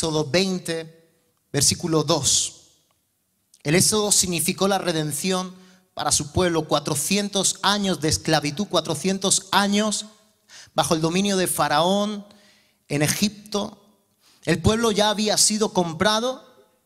Éxodo 20, versículo 2. El éxodo significó la redención para su pueblo. 400 años de esclavitud, 400 años bajo el dominio de Faraón en Egipto. El pueblo ya había sido comprado.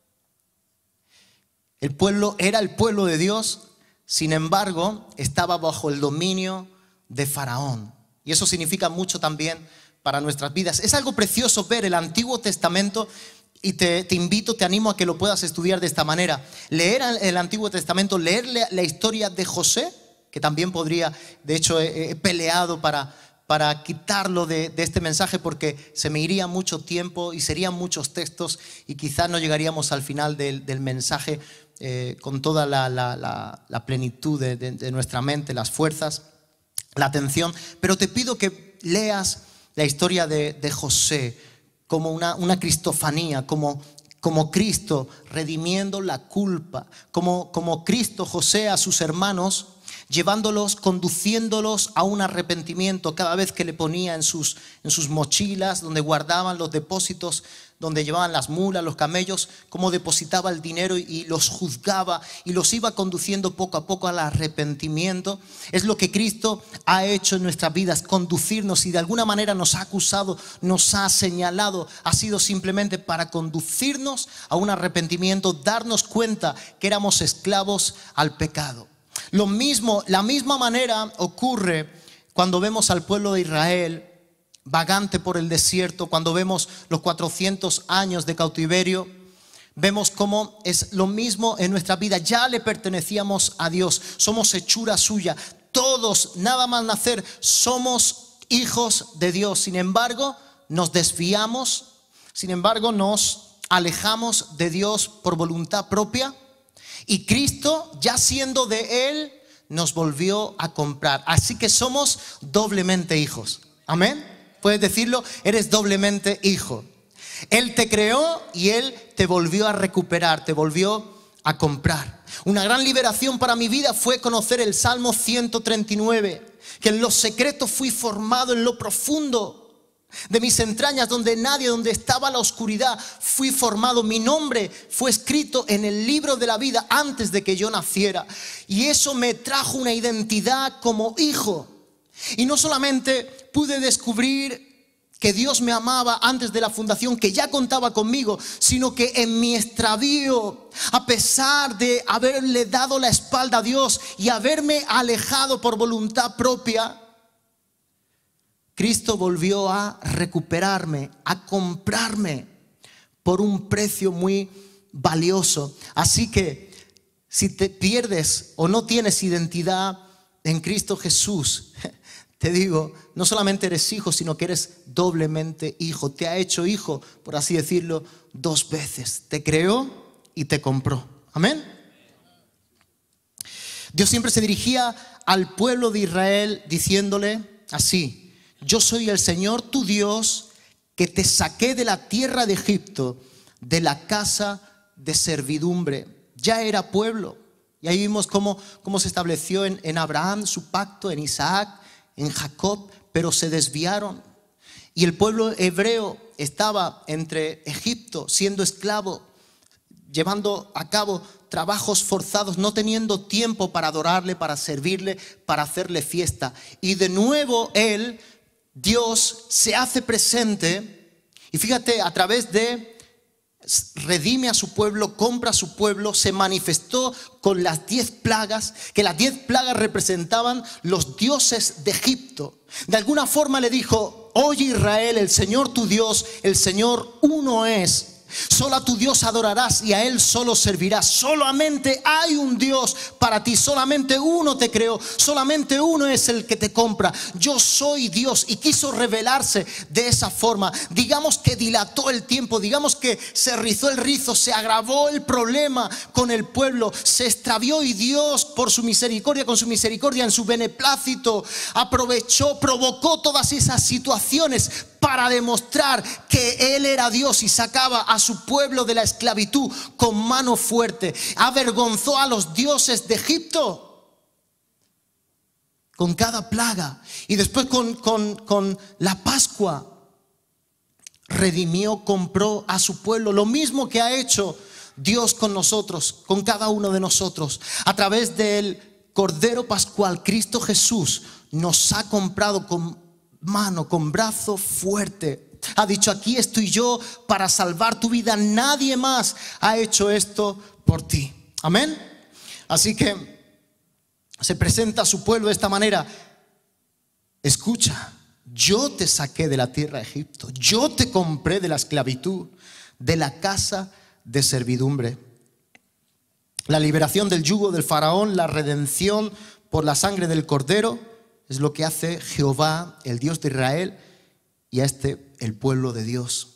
El pueblo era el pueblo de Dios. Sin embargo, estaba bajo el dominio de Faraón. Y eso significa mucho también para nuestras vidas. Es algo precioso ver el Antiguo Testamento. Y te invito, te animo a que lo puedas estudiar de esta manera. Leer el Antiguo Testamento, leer la historia de José, que también podría, de hecho he peleado para quitarlo de este mensaje, porque se me iría mucho tiempo y serían muchos textos y quizás no llegaríamos al final del mensaje con toda la plenitud de nuestra mente, las fuerzas, la atención. Pero te pido que leas la historia de José como una cristofanía, como Cristo redimiendo la culpa, como Cristo José a sus hermanos, llevándolos, conduciéndolos a un arrepentimiento cada vez que le ponía en sus mochilas, donde guardaban los depósitos, donde llevaban las mulas, los camellos, cómo depositaba el dinero y los juzgaba y los iba conduciendo poco a poco al arrepentimiento. Es lo que Cristo ha hecho en nuestras vidas, conducirnos, y de alguna manera nos ha acusado, nos ha señalado, ha sido simplemente para conducirnos a un arrepentimiento, darnos cuenta que éramos esclavos al pecado. La misma manera ocurre cuando vemos al pueblo de Israel vagante por el desierto, cuando vemos los 400 años de cautiverio. Vemos cómo es lo mismo en nuestra vida. Ya le pertenecíamos a Dios, somos hechura suya. Todos, nada más nacer, somos hijos de Dios. Sin embargo, nos desviamos, sin embargo, nos alejamos de Dios por voluntad propia. Y Cristo, ya siendo de Él, nos volvió a comprar. Así que somos doblemente hijos. Amén. Puedes decirlo, eres doblemente hijo. Él te creó y Él te volvió a recuperar, te volvió a comprar. Una gran liberación para mi vida fue conocer el Salmo 139, que en lo secreto fui formado, en lo profundo de mis entrañas, donde estaba la oscuridad, fui formado. Mi nombre fue escrito en el libro de la vida antes de que yo naciera. Y eso me trajo una identidad como hijo. Y no solamente pude descubrir que Dios me amaba antes de la fundación, que ya contaba conmigo, sino que en mi extravío, a pesar de haberle dado la espalda a Dios y haberme alejado por voluntad propia, Cristo volvió a recuperarme, a comprarme por un precio muy valioso. Así que si te pierdes o no tienes identidad en Cristo Jesús, te digo, no solamente eres hijo, sino que eres doblemente hijo. Te ha hecho hijo, por así decirlo, 2 veces. Te creó y te compró. Amén. Dios siempre se dirigía al pueblo de Israel diciéndole así: yo soy el Señor tu Dios, que te saqué de la tierra de Egipto, de la casa de servidumbre. Ya era pueblo. Y ahí vimos cómo se estableció en Abraham su pacto, en Isaac, en Jacob, pero se desviaron. Y el pueblo hebreo estaba entre Egipto, siendo esclavo, llevando a cabo trabajos forzados, no teniendo tiempo para adorarle, para servirle, para hacerle fiesta. Y de nuevo Dios se hace presente, y fíjate, a través de redime a su pueblo, compra a su pueblo, se manifestó con las 10 plagas, que las 10 plagas representaban los dioses de Egipto. De alguna forma le dijo: oye Israel, el Señor tu Dios, el Señor uno es. Solo a tu Dios adorarás y a Él solo servirás. Solamente hay un Dios para ti, solamente uno te creó, solamente uno es el que te compra. Yo soy Dios. Y quiso revelarse de esa forma. Digamos que dilató el tiempo, digamos que se rizó el rizo, se agravó el problema con el pueblo, se extravió, y Dios, por su misericordia, con su misericordia, en su beneplácito, aprovechó, provocó todas esas situaciones para demostrar que Él era Dios y sacaba a su pueblo de la esclavitud con mano fuerte. Avergonzó a los dioses de Egipto con cada plaga. Y después con la Pascua redimió, compró a su pueblo. Lo mismo que ha hecho Dios con nosotros, con cada uno de nosotros. A través del Cordero Pascual, Cristo Jesús nos ha comprado con mano, con brazo fuerte. Ha dicho: aquí estoy yo para salvar tu vida. Nadie más ha hecho esto por ti. Amén. Así que se presenta a su pueblo de esta manera: escucha, yo te saqué de la tierra de Egipto, yo te compré de la esclavitud, de la casa de servidumbre. La liberación del yugo del faraón, la redención por la sangre del cordero, es lo que hace Jehová, el Dios de Israel, y a el pueblo de Dios.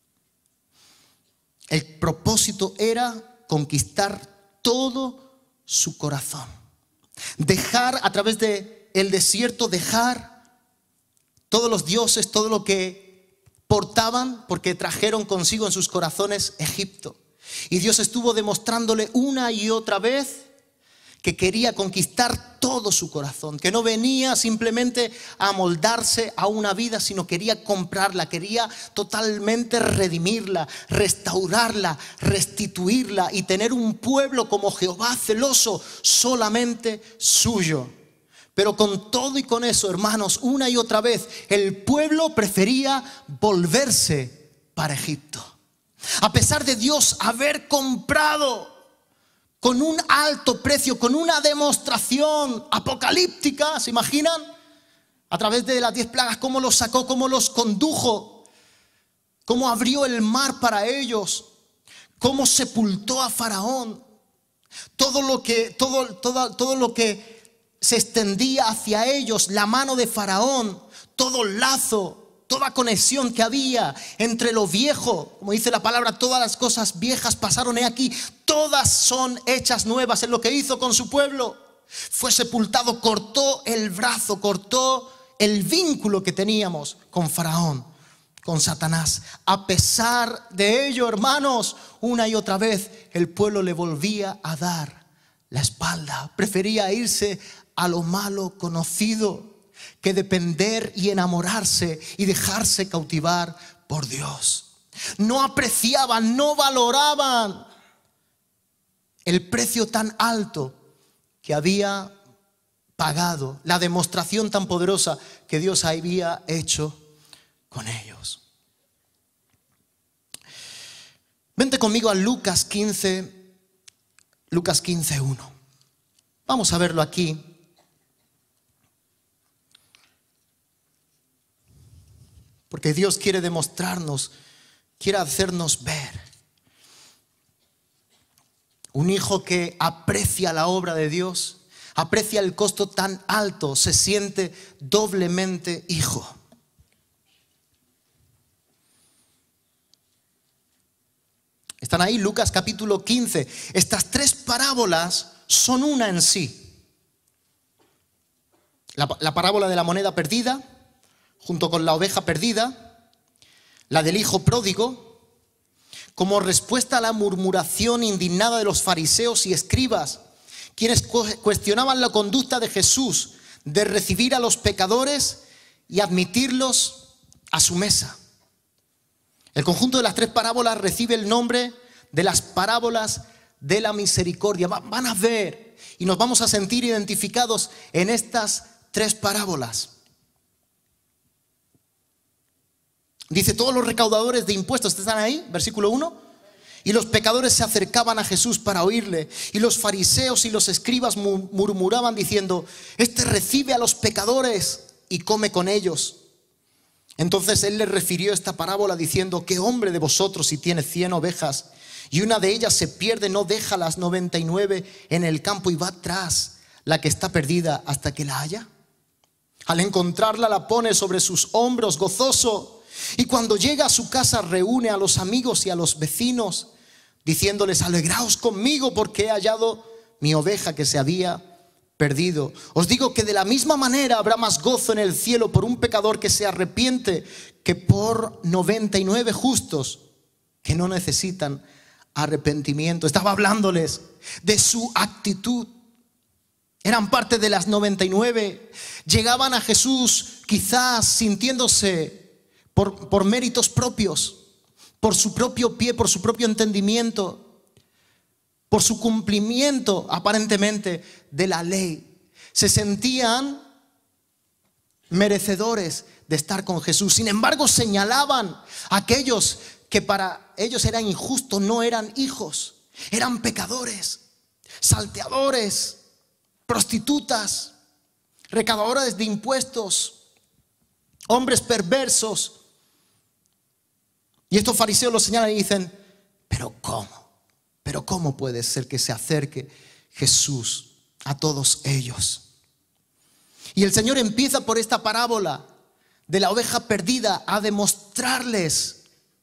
El propósito era conquistar todo su corazón, dejar a través de el desierto, dejar todos los dioses, todo lo que portaban, porque trajeron consigo en sus corazones Egipto. Y Dios estuvo demostrándole una y otra vez que quería conquistar todo su corazón, que no venía simplemente a amoldarse a una vida, sino quería comprarla, quería totalmente redimirla, restaurarla, restituirla y tener un pueblo como Jehová, celoso, solamente suyo. Pero con todo y con eso, hermanos, una y otra vez el pueblo prefería volverse para Egipto. A pesar de Dios haber comprado con un alto precio, con una demostración apocalíptica, ¿se imaginan? A través de las 10 plagas, cómo los sacó, cómo los condujo, cómo abrió el mar para ellos, cómo sepultó a Faraón. Todo lo que se extendía hacia ellos, la mano de Faraón, todo lazo, toda conexión que había entre lo viejo, como dice la palabra, todas las cosas viejas pasaron aquí, todas son hechas nuevas. En lo que hizo con su pueblo, fue sepultado, cortó el brazo, cortó el vínculo que teníamos con Faraón, con Satanás. A pesar de ello, hermanos, una y otra vez el pueblo le volvía a dar la espalda, prefería irse a lo malo conocido que depender y enamorarse y dejarse cautivar por Dios. No apreciaban, no valoraban el precio tan alto que había pagado, la demostración tan poderosa que Dios había hecho con ellos. Vente conmigo a Lucas 15:1. Vamos a verlo aquí. Porque Dios quiere demostrarnos, quiere hacernos ver. Un hijo que aprecia la obra de Dios, aprecia el costo tan alto, se siente doblemente hijo. Están ahí, Lucas capítulo 15. Estas 3 parábolas son una en sí. La parábola de la moneda perdida, junto con la oveja perdida, la del hijo pródigo, como respuesta a la murmuración indignada de los fariseos y escribas, quienes cuestionaban la conducta de Jesús de recibir a los pecadores y admitirlos a su mesa. El conjunto de las 3 parábolas recibe el nombre de las parábolas de la misericordia. Van a ver y nos vamos a sentir identificados en estas 3 parábolas. Dice: todos los recaudadores de impuestos, ¿están ahí? Versículo 1. Y los pecadores se acercaban a Jesús para oírle. Y los fariseos y los escribas murmuraban diciendo: este recibe a los pecadores y come con ellos. Entonces él les refirió esta parábola diciendo: ¿qué hombre de vosotros, si tiene 100 ovejas y una de ellas se pierde, no deja las 99 en el campo y va tras la que está perdida hasta que la haya? Al encontrarla la pone sobre sus hombros gozoso. Y cuando llega a su casa reúne a los amigos y a los vecinos, diciéndoles: alegraos conmigo porque he hallado mi oveja que se había perdido. Os digo que de la misma manera habrá más gozo en el cielo por un pecador que se arrepiente que por 99 justos que no necesitan arrepentimiento. Estaba hablándoles de su actitud. Eran parte de las 99. Llegaban a Jesús quizás sintiéndose por méritos propios, por su propio pie, por su propio entendimiento, por su cumplimiento aparentemente de la ley. Se sentían merecedores de estar con Jesús. Sin embargo, señalaban a aquellos que para ellos era injusto, no eran hijos, eran pecadores, salteadores, prostitutas, recaudadores de impuestos, hombres perversos. Y estos fariseos los señalan y dicen: ¿pero cómo? ¿Pero cómo puede ser que se acerque Jesús a todos ellos? Y el Señor empieza por esta parábola de la oveja perdida a demostrarles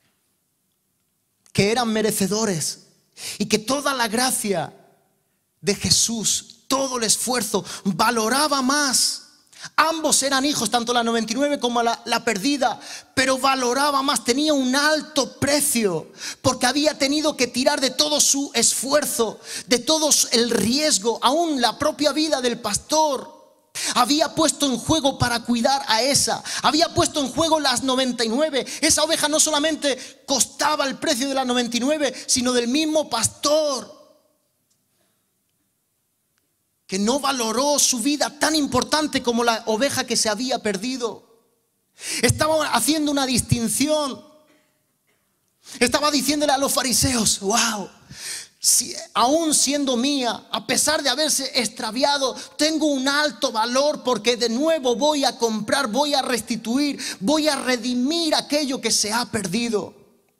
que eran merecedores y que toda la gracia de Jesús, todo el esfuerzo, valoraba más. Ambos eran hijos, tanto la 99 como la perdida, pero valoraba más, tenía un alto precio, porque había tenido que tirar de todo su esfuerzo, de todo el riesgo, aún la propia vida del pastor. Había puesto en juego para cuidar a esa, había puesto en juego las 99. Esa oveja no solamente costaba el precio de la 99, sino del mismo pastor, que no valoró su vida tan importante como la oveja que se había perdido. Estaba haciendo una distinción. Estaba diciéndole a los fariseos: wow, aún siendo mía, a pesar de haberse extraviado, tengo un alto valor, porque de nuevo voy a comprar, voy a restituir, voy a redimir aquello que se ha perdido.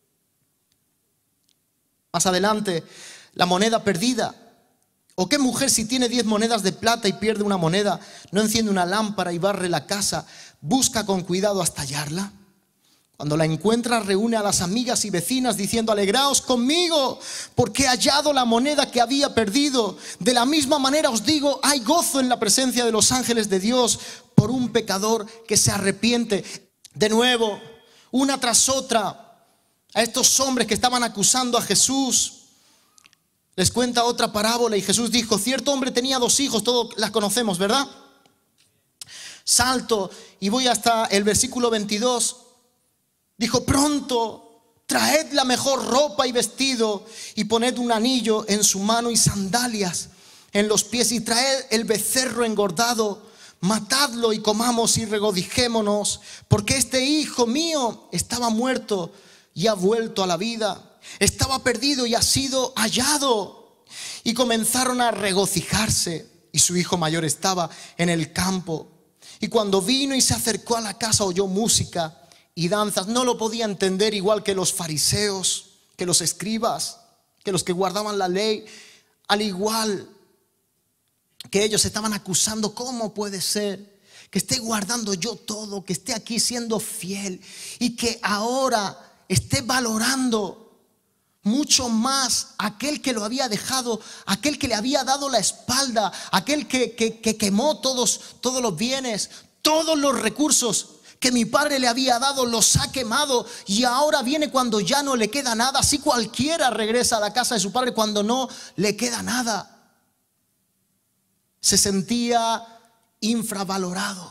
Más adelante, la moneda perdida. ¿O qué mujer, si tiene 10 monedas de plata y pierde una moneda, no enciende una lámpara y barre la casa, busca con cuidado hasta hallarla? Cuando la encuentra, reúne a las amigas y vecinas diciendo: alegraos conmigo, porque he hallado la moneda que había perdido. De la misma manera os digo, hay gozo en la presencia de los ángeles de Dios por un pecador que se arrepiente. De nuevo, una tras otra, a estos hombres que estaban acusando a Jesús, les cuenta otra parábola. Y Jesús dijo: cierto hombre tenía 2 hijos, todos las conocemos, ¿verdad? Salto y voy hasta el versículo 22. Dijo: pronto, traed la mejor ropa y vestido, y poned un anillo en su mano y sandalias en los pies, y traed el becerro engordado, matadlo y comamos y regocijémonos, porque este hijo mío estaba muerto y ha vuelto a la vida, estaba perdido y ha sido hallado. Y comenzaron a regocijarse. Y su hijo mayor estaba en el campo. Y cuando vino y se acercó a la casa, oyó música y danzas. No lo podía entender, igual que los fariseos, que los escribas, que los que guardaban la ley. Al igual que ellos estaban acusando: ¿cómo puede ser que esté guardando yo todo, que esté aquí siendo fiel, y que ahora esté valorando mucho más aquel que lo había dejado, aquel que le había dado la espalda, aquel que quemó todos los bienes, todos los recursos que mi padre le había dado, los ha quemado, y ahora viene cuando ya no le queda nada? Así cualquiera regresa a la casa de su padre cuando no le queda nada. Se sentía infravalorado.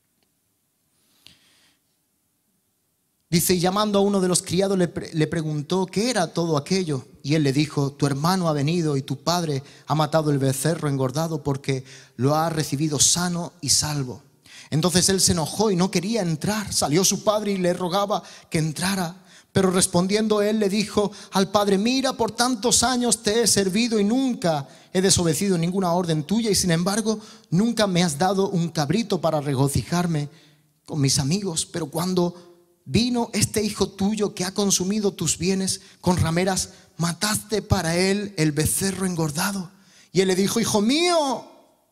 Dice: y llamando a uno de los criados le preguntó qué era todo aquello. Y él le dijo: tu hermano ha venido y tu padre ha matado el becerro engordado, porque lo ha recibido sano y salvo. Entonces él se enojó y no quería entrar. Salió su padre y le rogaba que entrara. Pero respondiendo él le dijo al padre: mira, por tantos años te he servido y nunca he desobedecido ninguna orden tuya, y sin embargo nunca me has dado un cabrito para regocijarme con mis amigos. Pero cuando vino este hijo tuyo que ha consumido tus bienes con rameras, mataste para él el becerro engordado. Y él le dijo: hijo mío,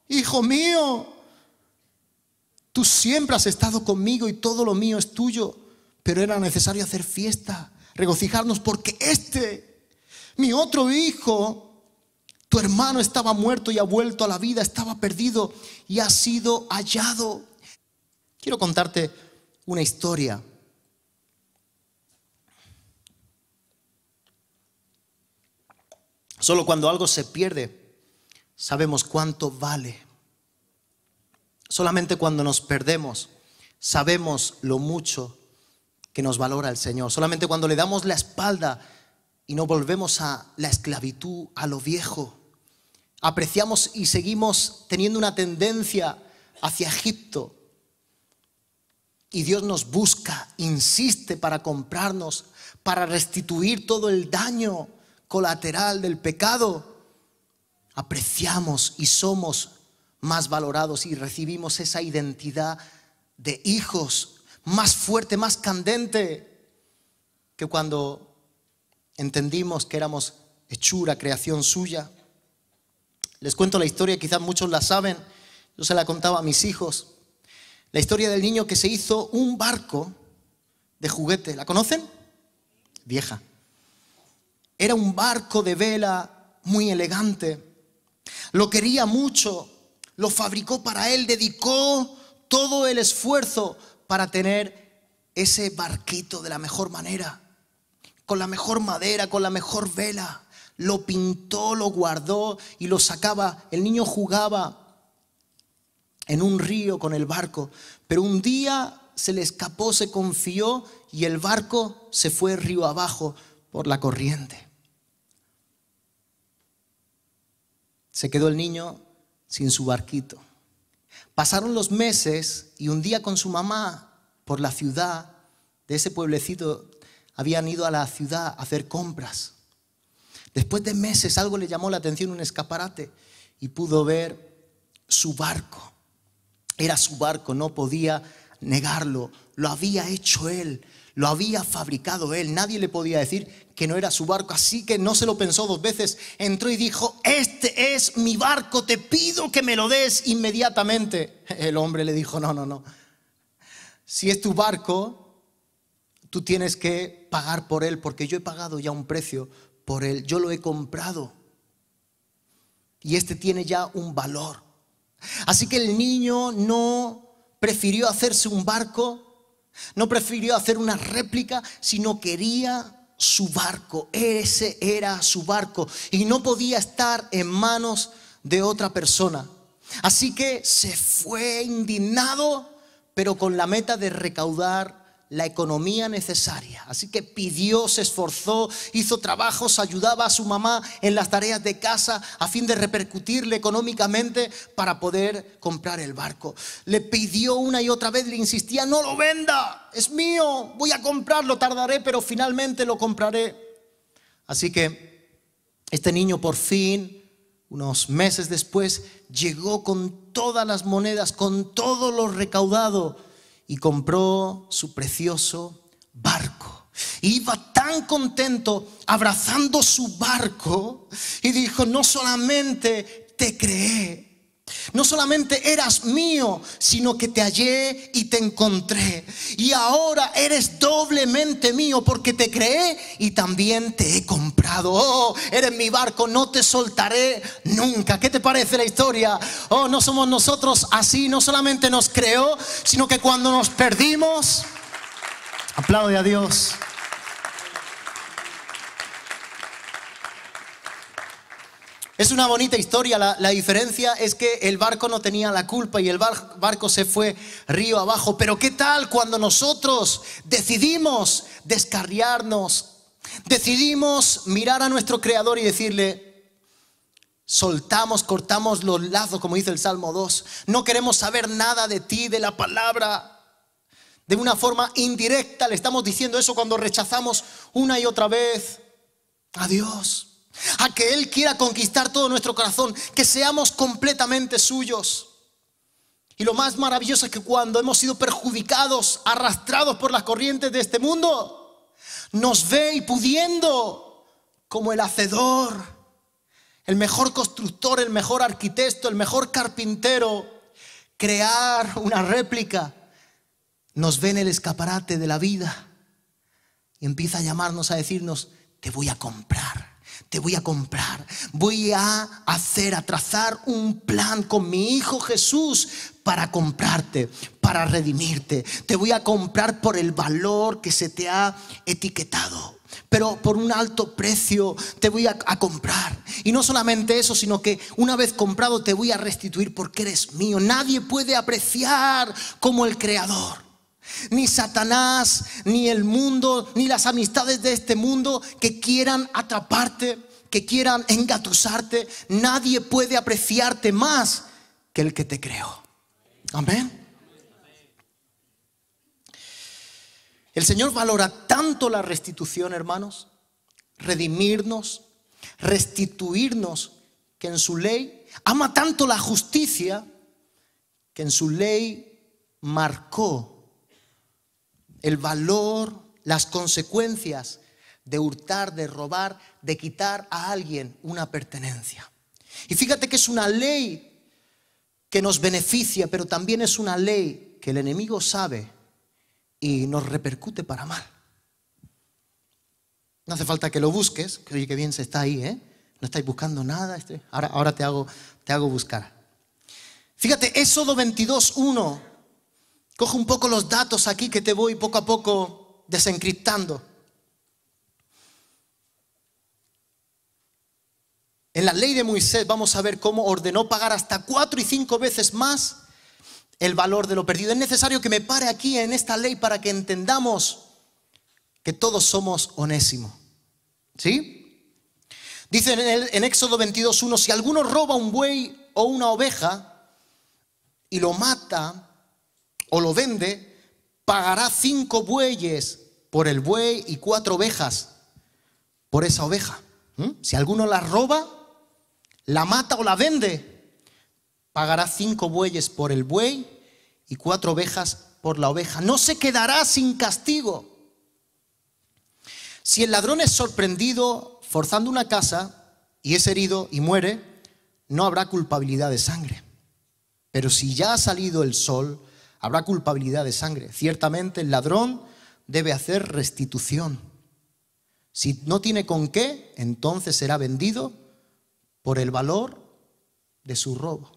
tú siempre has estado conmigo y todo lo mío es tuyo, pero era necesario hacer fiesta, regocijarnos, porque mi otro hijo, tu hermano, estaba muerto y ha vuelto a la vida, estaba perdido y ha sido hallado. Quiero contarte una historia. Solo cuando algo se pierde sabemos cuánto vale. Solamente cuando nos perdemos sabemos lo mucho que nos valora el Señor. Solamente cuando le damos la espalda y no volvemos a la esclavitud, a lo viejo, apreciamos y seguimos teniendo una tendencia hacia Egipto. Y Dios nos busca, insiste para comprarnos, para restituir todo el daño colateral del pecado. Apreciamos y somos más valorados y recibimos esa identidad de hijos más fuerte, más candente que cuando entendimos que éramos hechura, creación suya. Les cuento la historia, quizás muchos la saben, yo se la contaba a mis hijos. La historia del niño que se hizo un barco de juguete. ¿La conocen? Vieja. Era un barco de vela muy elegante. Lo quería mucho, lo fabricó para él, dedicó todo el esfuerzo para tener ese barquito de la mejor manera, con la mejor madera, con la mejor vela. Lo pintó, lo guardó y lo sacaba. El niño jugaba en un río con el barco, pero un día se le escapó, se confió y el barco se fue río abajo por la corriente. Se quedó el niño sin su barquito. Pasaron los meses y un día con su mamá por la ciudad de ese pueblecito habían ido a la ciudad a hacer compras. Después de meses algo le llamó la atención, un escaparate, y pudo ver su barco. Era su barco, no podía negarlo. Lo había hecho él, lo había fabricado él. Nadie le podía decir que no era su barco. Así que no se lo pensó dos veces. Entró y dijo: este es mi barco, te pido que me lo des inmediatamente. El hombre le dijo: no. Si es tu barco, tú tienes que pagar por él, porque yo he pagado ya un precio por él. Yo lo he comprado. Y este tiene ya un valor. Así que el niño no prefirió hacerse un barco, no prefirió hacer una réplica, sino quería su barco. Ese era su barco y no podía estar en manos de otra persona. Así que se fue indignado, pero con la meta de recaudar la economía necesaria. Así que pidió, se esforzó, hizo trabajos, ayudaba a su mamá en las tareas de casa a fin de repercutirle económicamente para poder comprar el barco. Le pidió una y otra vez, le insistía: no lo venda, es mío, voy a comprarlo, tardaré, pero finalmente lo compraré. Así que este niño por fin, unos meses después, llegó con todas las monedas, con todo lo recaudado, y compró su precioso barco. Iba tan contento abrazando su barco y dijo: no solamente te creé, no solamente eras mío, sino que te hallé y te encontré. Y ahora eres doblemente mío, porque te creé y también te he comprado. Oh, eres mi barco, no te soltaré nunca. ¿Qué te parece la historia? Oh, no somos nosotros así. No solamente nos creó, sino que cuando nos perdimos, aplaude a Dios. Es una bonita historia. La diferencia es que el barco no tenía la culpa y el barco se fue río abajo. Pero ¿qué tal cuando nosotros decidimos descarriarnos? Decidimos mirar a nuestro Creador y decirle: soltamos, cortamos los lazos, como dice el Salmo 2. No queremos saber nada de ti, de la palabra. De una forma indirecta le estamos diciendo eso cuando rechazamos una y otra vez a Dios. A que Él quiera conquistar todo nuestro corazón, que seamos completamente suyos. Y lo más maravilloso es que cuando hemos sido perjudicados, arrastrados por las corrientes de este mundo, nos ve y pudiendo, como el hacedor, el mejor constructor, el mejor arquitecto, el mejor carpintero, crear una réplica, nos ve en el escaparate de la vida y empieza a llamarnos, a decirnos: te voy a comprar. Te voy a comprar, voy a hacer, a trazar un plan con mi Hijo Jesús para comprarte, para redimirte. Te voy a comprar por el valor que se te ha etiquetado, pero por un alto precio te voy a comprar. Y no solamente eso, sino que una vez comprado te voy a restituir porque eres mío. Nadie puede apreciar como el Creador. Ni Satanás, ni el mundo, ni las amistades de este mundo que quieran atraparte, que quieran engatusarte. Nadie puede apreciarte más que el que te creó. Amén. El Señor valora tanto la restitución, hermanos, redimirnos, restituirnos, que en su ley ama tanto la justicia, que en su ley marcó el valor, las consecuencias de hurtar, de robar, de quitar a alguien una pertenencia. Y fíjate que es una ley que nos beneficia, pero también es una ley que el enemigo sabe y nos repercute para mal. No hace falta que lo busques, que oye, qué bien se está ahí, ¿eh? No estáis buscando nada. Ahora te hago buscar. Fíjate, Éxodo 22:1. Coge un poco los datos aquí que te voy poco a poco desencriptando. En la ley de Moisés vamos a ver cómo ordenó pagar hasta 4 y 5 veces más el valor de lo perdido. Es necesario que me pare aquí en esta ley para que entendamos que todos somos Onésimo. ¿Sí? Dice en Éxodo 22:1, si alguno roba un buey o una oveja y lo mata o lo vende, pagará 5 bueyes por el buey y 4 ovejas por esa oveja. Si alguno la roba, la mata o la vende, pagará 5 bueyes por el buey y 4 ovejas por la oveja. No se quedará sin castigo. Si el ladrón es sorprendido forzando una casa y es herido y muere, no habrá culpabilidad de sangre. Pero si ya ha salido el sol, habrá culpabilidad de sangre. Ciertamente el ladrón debe hacer restitución. Si no tiene con qué, entonces será vendido por el valor de su robo.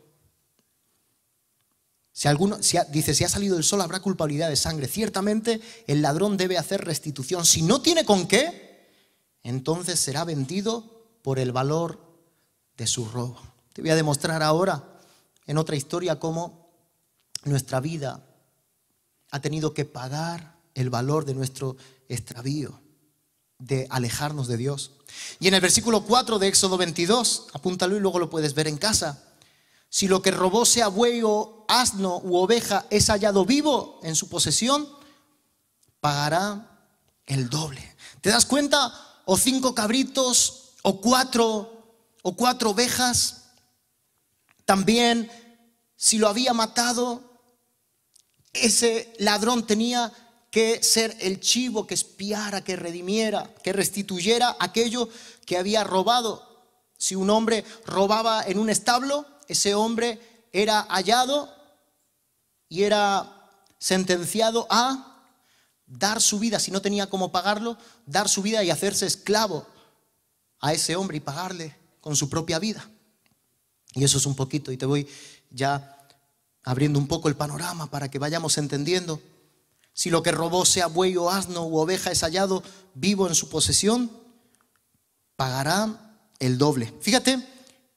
Si ha salido el sol, habrá culpabilidad de sangre. Ciertamente el ladrón debe hacer restitución. Si no tiene con qué, entonces será vendido por el valor de su robo. Te voy a demostrar ahora en otra historia cómo nuestra vida ha tenido que pagar el valor de nuestro extravío, de alejarnos de Dios. Y en el versículo 4 de Éxodo 22, apúntalo y luego lo puedes ver en casa. Si lo que robó sea buey o asno u oveja es hallado vivo en su posesión, pagará el doble. ¿Te das cuenta? O 5 cabritos o 4 ovejas. También, si lo había matado, ese ladrón tenía que ser el chivo que expiara, que redimiera, que restituyera aquello que había robado. Si un hombre robaba en un establo, ese hombre era hallado y era sentenciado a dar su vida. Si no tenía cómo pagarlo, dar su vida y hacerse esclavo a ese hombre y pagarle con su propia vida. Y eso es un poquito, y te voy ya abriendo un poco el panorama para que vayamos entendiendo. Si lo que robó sea buey o asno u oveja es hallado vivo en su posesión, pagará el doble. Fíjate,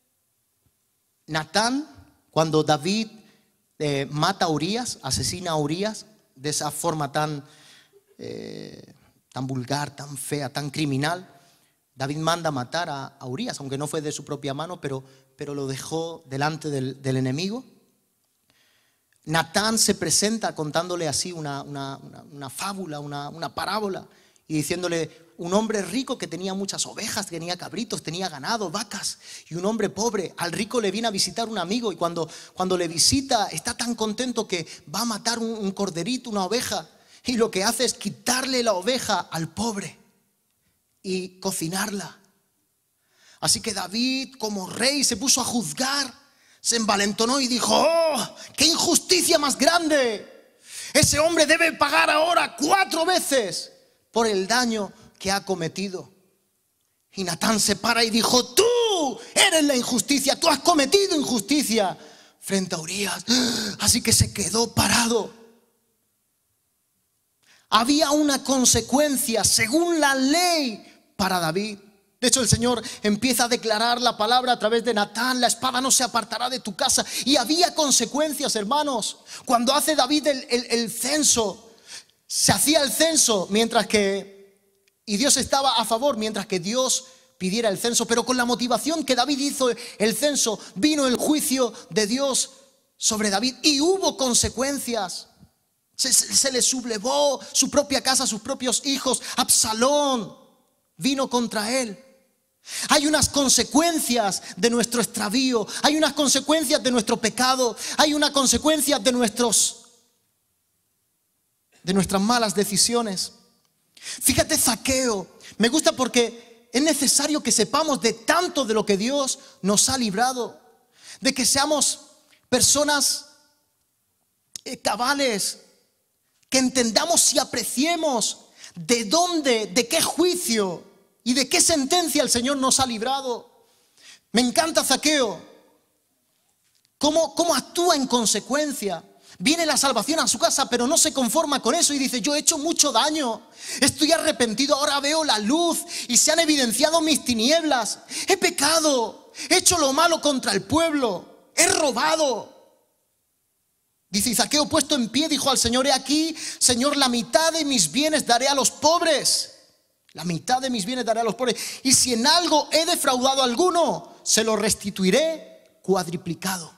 Natán, cuando David mata a Urías, asesina a Urías de esa forma tan vulgar, tan fea, tan criminal, David manda matar a Urías, aunque no fue de su propia mano, pero lo dejó delante del enemigo. Natán se presenta contándole así una fábula, una parábola, y diciéndole: un hombre rico que tenía muchas ovejas, tenía cabritos, tenía ganado, vacas, y un hombre pobre, al rico le viene a visitar un amigo, y cuando le visita está tan contento que va a matar un corderito, una oveja, y lo que hace es quitarle la oveja al pobre y cocinarla. Así que David, como rey, se puso a juzgar, se envalentonó y dijo: ¡oh, qué injusticia más grande! Ese hombre debe pagar ahora 4 veces por el daño que ha cometido. Y Natán se para y dijo: tú eres la injusticia, tú has cometido injusticia frente a Urías. Así que se quedó parado. Había una consecuencia según la ley para David. De hecho, el Señor empieza a declarar la palabra a través de Natán: la espada no se apartará de tu casa. Y había consecuencias, hermanos. Cuando hace David el censo, Se hacía el censo y Dios estaba a favor mientras que Dios pidiera el censo, pero con la motivación que David hizo el censo, vino el juicio de Dios sobre David y hubo consecuencias. Se le sublevó su propia casa, sus propios hijos. Absalón vino contra él. Hay unas consecuencias de nuestro extravío, hay unas consecuencias de nuestro pecado, hay una consecuencia de nuestras malas decisiones. Fíjate, Zaqueo, me gusta porque es necesario que sepamos de tanto de lo que Dios nos ha librado, de que seamos personas cabales, que entendamos y apreciemos de dónde, de qué juicio y de qué sentencia el Señor nos ha librado. Me encanta Zaqueo, cómo actúa en consecuencia. Viene la salvación a su casa, pero no se conforma con eso y dice: yo he hecho mucho daño, estoy arrepentido, ahora veo la luz y se han evidenciado mis tinieblas. He pecado, he hecho lo malo contra el pueblo, he robado. Dice: y Zaqueo, puesto en pie, dijo al Señor: he aquí, Señor, la mitad de mis bienes daré a los pobres. La mitad de mis bienes daré a los pobres. Y si en algo he defraudado a alguno, se lo restituiré cuadriplicado.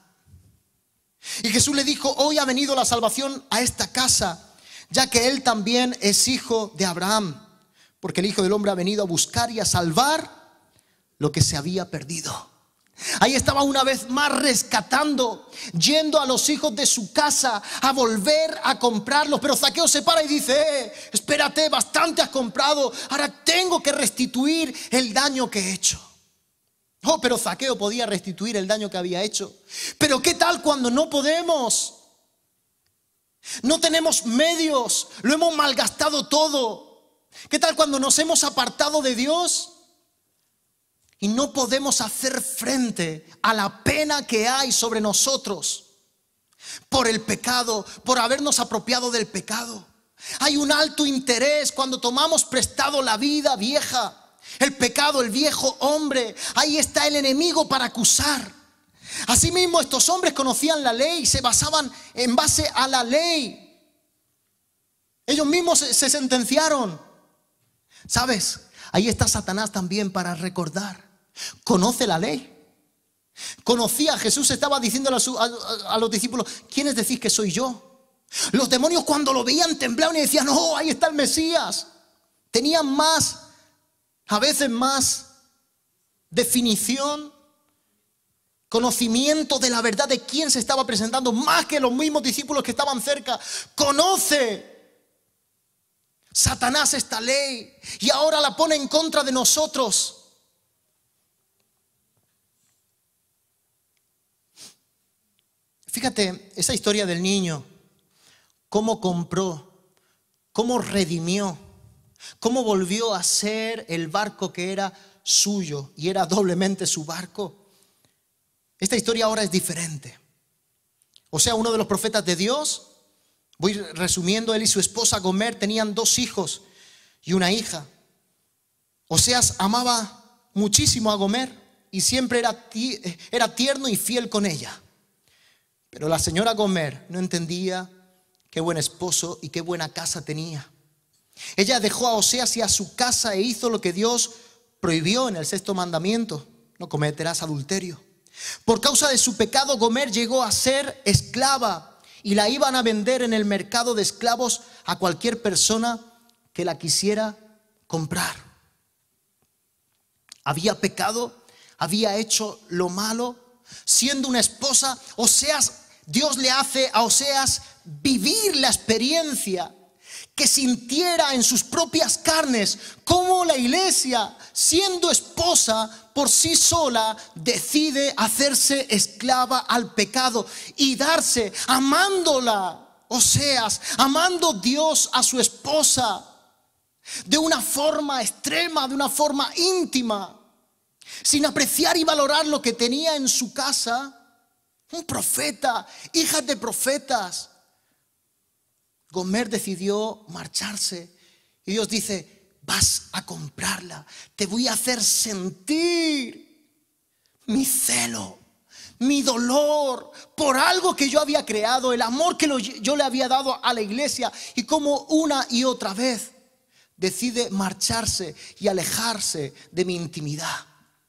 Y Jesús le dijo: hoy ha venido la salvación a esta casa, ya que él también es hijo de Abraham, porque el Hijo del Hombre ha venido a buscar y a salvar lo que se había perdido. Ahí estaba una vez más rescatando, yendo a los hijos de su casa a volver a comprarlos. Pero Zaqueo se para y dice: espérate, bastante has comprado, ahora tengo que restituir el daño que he hecho. Oh, pero Zaqueo podía restituir el daño que había hecho. Pero ¿qué tal cuando no podemos? No tenemos medios, lo hemos malgastado todo. ¿Qué tal cuando nos hemos apartado de Dios y no podemos hacer frente a la pena que hay sobre nosotros por el pecado, por habernos apropiado del pecado? Hay un alto interés cuando tomamos prestado la vida vieja, el pecado, el viejo hombre. Ahí está el enemigo para acusar. Asimismo, estos hombres conocían la ley, se basaban en base a la ley. Ellos mismos se sentenciaron. ¿Sabes? Ahí está Satanás también para recordar. Conoce la ley. Conocía, Jesús estaba diciéndole a los discípulos: ¿quiénes decís que soy yo? Los demonios, cuando lo veían, temblaban y decían: oh, ahí está el Mesías. Tenían a veces más definición, conocimiento de la verdad de quién se estaba presentando, más que los mismos discípulos que estaban cerca. Conoce Satanás esta ley y ahora la pone en contra de nosotros. Fíjate esa historia del niño, cómo compró, cómo redimió, cómo volvió a ser el barco que era suyo y era doblemente su barco. Esta historia ahora es diferente. O sea, uno de los profetas de Dios, voy resumiendo, él y su esposa Gomer tenían 2 hijos y una hija. Oseas amaba muchísimo a Gomer y siempre era tierno y fiel con ella. Pero la señora Gomer no entendía qué buen esposo y qué buena casa tenía. Ella dejó a Oseas y a su casa e hizo lo que Dios prohibió en el 6º mandamiento: no cometerás adulterio. Por causa de su pecado, Gomer llegó a ser esclava y la iban a vender en el mercado de esclavos a cualquier persona que la quisiera comprar. Había pecado, había hecho lo malo. Siendo una esposa, Dios le hace a Oseas vivir la experiencia, que sintiera en sus propias carnes cómo la iglesia, siendo esposa por sí sola, decide hacerse esclava al pecado y darse, amándola, Oseas, amando Dios a su esposa de una forma extrema, de una forma íntima, sin apreciar y valorar lo que tenía en su casa. Un profeta, hijas de profetas. Gomer decidió marcharse y Dios dice: vas a comprarla, te voy a hacer sentir mi celo, mi dolor por algo que yo había creado, el amor que yo le había dado a la iglesia, y como una y otra vez decide marcharse y alejarse de mi intimidad.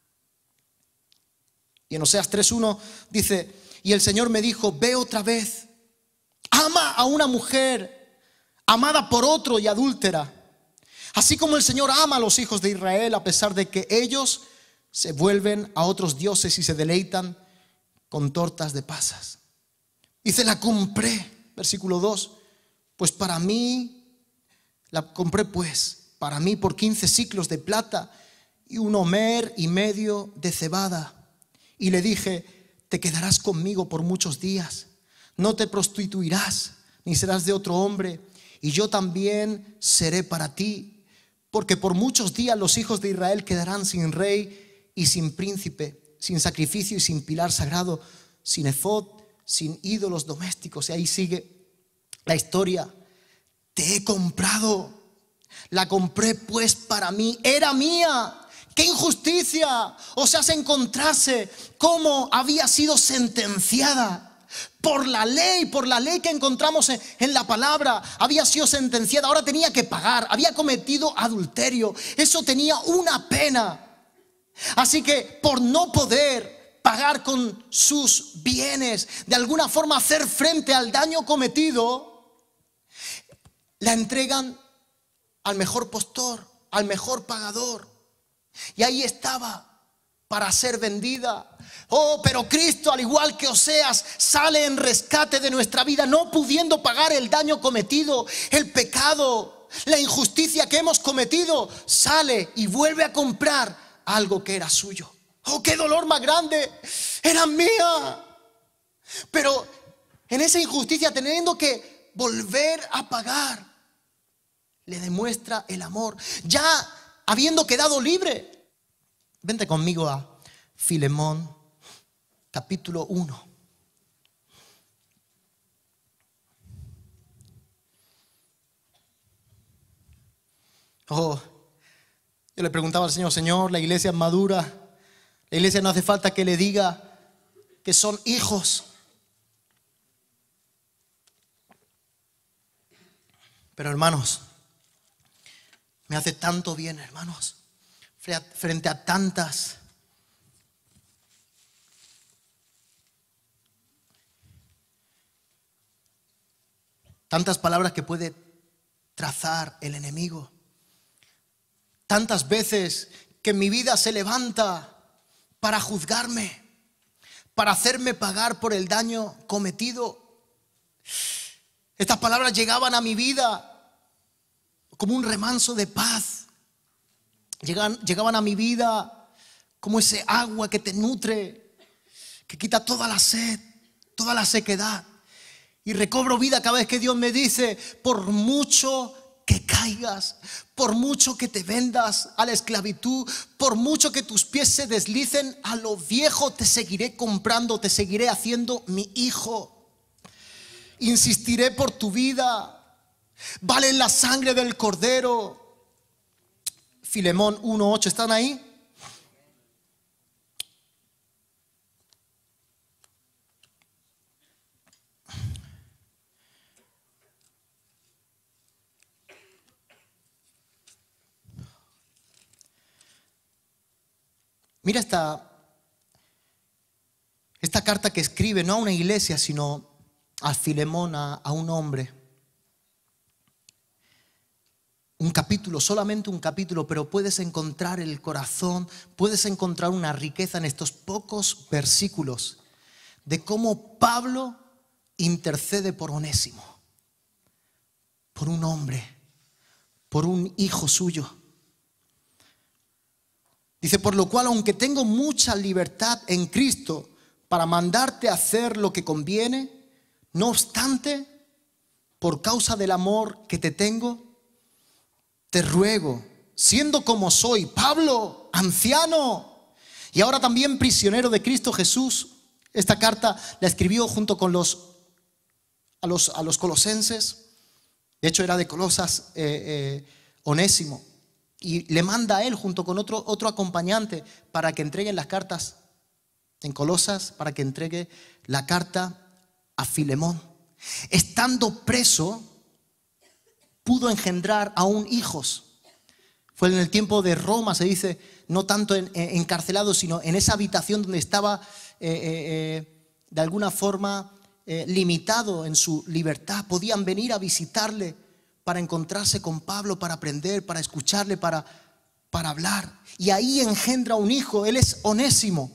Y en Oseas 3:1 dice: y el Señor me dijo, ve otra vez, ama a una mujer amada por otro y adúltera, así como el Señor ama a los hijos de Israel, a pesar de que ellos se vuelven a otros dioses y se deleitan con tortas de pasas. Dice, la compré, versículo 2, pues para mí, la compré pues para mí por 15 siclos de plata y 1 homer y medio de cebada. Y le dije, te quedarás conmigo por muchos días, no te prostituirás, ni serás de otro hombre, y yo también seré para ti, porque por muchos días los hijos de Israel quedarán sin rey y sin príncipe, sin sacrificio y sin pilar sagrado, sin efod, sin ídolos domésticos. Y ahí sigue la historia. Te he comprado, la compré pues para mí, era mía. ¡Qué injusticia! O sea, se encontrase cómo había sido sentenciada por la ley que encontramos en la palabra. Había sido sentenciada, ahora tenía que pagar, había cometido adulterio. Eso tenía una pena. Así que por no poder pagar con sus bienes, de alguna forma hacer frente al daño cometido, la entregan al mejor postor, al mejor pagador. Y ahí estaba para ser vendida. Oh, pero Cristo, al igual que Oseas, sale en rescate de nuestra vida, no pudiendo pagar el daño cometido, el pecado, la injusticia que hemos cometido. Sale y vuelve a comprar algo que era suyo. Oh, qué dolor más grande, era mía. Pero en esa injusticia, teniendo que volver a pagar, le demuestra el amor, ya habiendo quedado libre. Vente conmigo a Filemón, capítulo 1. Oh, yo le preguntaba al Señor, Señor, la iglesia es madura, la iglesia no hace falta que le diga que son hijos. Pero hermanos, me hace tanto bien, hermanos, frente a tantas palabras que puede trazar el enemigo. Tantas veces que mi vida se levanta para juzgarme, para hacerme pagar por el daño cometido. Estas palabras llegaban a mi vida como un remanso de paz. Llegaban a mi vida como ese agua que te nutre, que quita toda la sed, toda la sequedad. Y recobro vida cada vez que Dios me dice, por mucho que caigas, por mucho que te vendas a la esclavitud, por mucho que tus pies se deslicen a lo viejo, te seguiré comprando, te seguiré haciendo mi hijo. Insistiré por tu vida. Vale la sangre del Cordero. Filemón 1:8, ¿están ahí? Mira esta carta que escribe, no a una iglesia, sino a Filemón, a un hombre. Un capítulo, solamente un capítulo, pero puedes encontrar el corazón, puedes encontrar una riqueza en estos pocos versículos de cómo Pablo intercede por Onésimo, por un hombre, por un hijo suyo. Dice, por lo cual, aunque tengo mucha libertad en Cristo para mandarte a hacer lo que conviene, no obstante, por causa del amor que te tengo, te ruego, siendo como soy, Pablo, anciano, y ahora también prisionero de Cristo Jesús. Esta carta la escribió junto con a los colosenses. De hecho, era de Colosas, Onésimo. Y le manda a él junto con otro acompañante para que entreguen las cartas en Colosas para que entregue la carta a Filemón. Estando preso, pudo engendrar aún hijos. Fue en el tiempo de Roma, se dice, no tanto encarcelado, sino en esa habitación donde estaba de alguna forma limitado en su libertad. Podían venir a visitarle para encontrarse con Pablo, para aprender, para escucharle, para hablar. Y ahí engendra un hijo, él es Onésimo.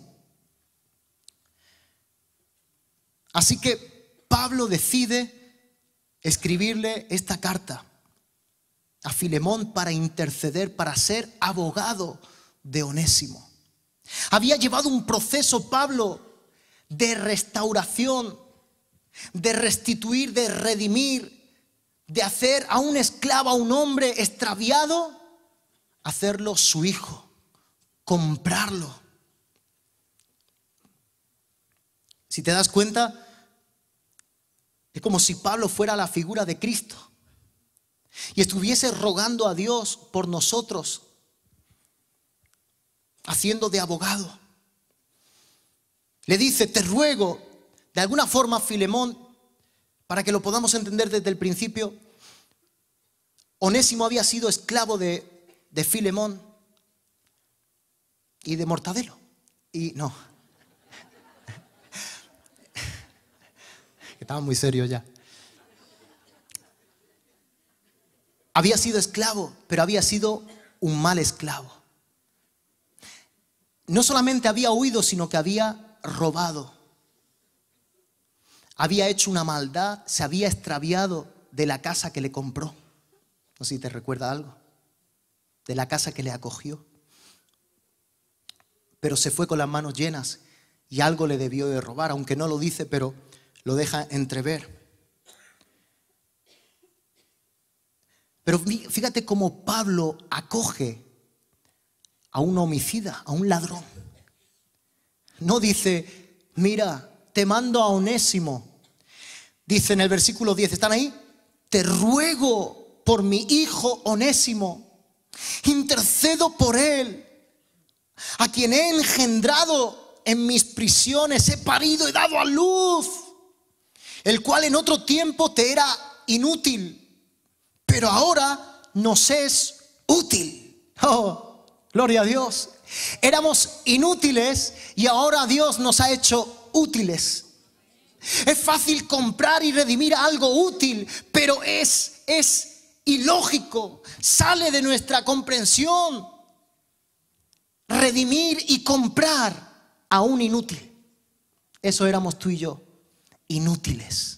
Así que Pablo decide escribirle esta carta a Filemón para interceder, para ser abogado de Onésimo. Había llevado un proceso Pablo de restauración, de restituir, de redimir, de hacer a un esclavo, a un hombre extraviado, hacerlo su hijo, comprarlo. Si te das cuenta, es como si Pablo fuera la figura de Cristo y estuviese rogando a Dios por nosotros, haciendo de abogado. Le dice, te ruego, de alguna forma Filemón, para que lo podamos entender desde el principio, Onésimo había sido esclavo de Filemón y de Mortadelo. Y no, estaba muy serio ya. Había sido esclavo, pero había sido un mal esclavo. No solamente había huido, sino que había robado. Había hecho una maldad, se había extraviado de la casa que le compró. No sé si te recuerda algo. De la casa que le acogió. Pero se fue con las manos llenas y algo le debió de robar, aunque no lo dice, pero lo deja entrever. Pero fíjate cómo Pablo acoge a un homicida, a un ladrón. No dice, mira, te mando a Onésimo. Dice en el versículo 10, ¿están ahí? Te ruego por mi hijo Onésimo, intercedo por él, a quien he engendrado en mis prisiones, he parido, he dado a luz, el cual en otro tiempo te era inútil, pero ahora nos es útil. Oh, gloria a Dios. Éramos inútiles y ahora Dios nos ha hecho útiles. Es fácil comprar y redimir algo útil, pero es ilógico, sale de nuestra comprensión redimir y comprar a un inútil. Eso éramos tú y yo, inútiles.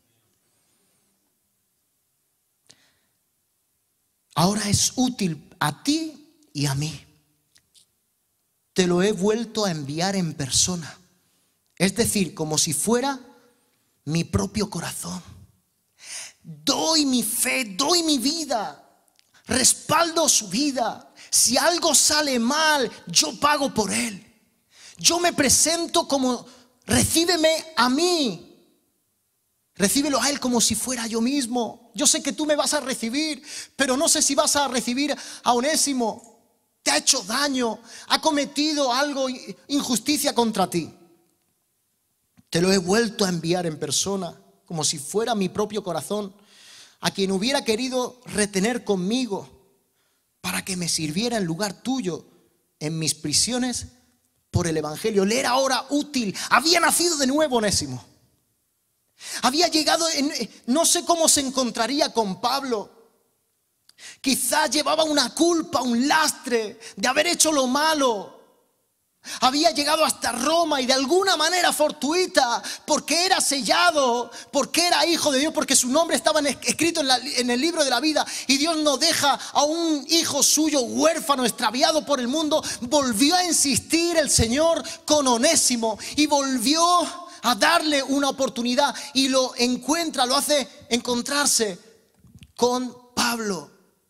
Ahora es útil a ti y a mí. Te lo he vuelto a enviar en persona. Es decir, como si fuera mi propio corazón. Doy mi fe, doy mi vida, respaldo su vida. Si algo sale mal, yo pago por él. Yo me presento como, recíbeme a mí. Recíbelo a él como si fuera yo mismo. Yo sé que tú me vas a recibir, pero no sé si vas a recibir a Onésimo. Te ha hecho daño, ha cometido algo, injusticia contra ti. Te lo he vuelto a enviar en persona, como si fuera mi propio corazón, a quien hubiera querido retener conmigo para que me sirviera en lugar tuyo en mis prisiones por el evangelio. Le era ahora útil. Había nacido de nuevo Onésimo. Había llegado, no sé cómo se encontraría con Pablo. Quizá llevaba una culpa, un lastre de haber hecho lo malo. Había llegado hasta Roma y de alguna manera fortuita, porque era sellado, porque era hijo de Dios, porque su nombre estaba escrito en el libro de la vida, y Dios no deja a un hijo suyo huérfano, extraviado por el mundo. Volvió a insistir el Señor con Onésimo y volvió a darle una oportunidad, y lo encuentra, lo hace encontrarse con Pablo.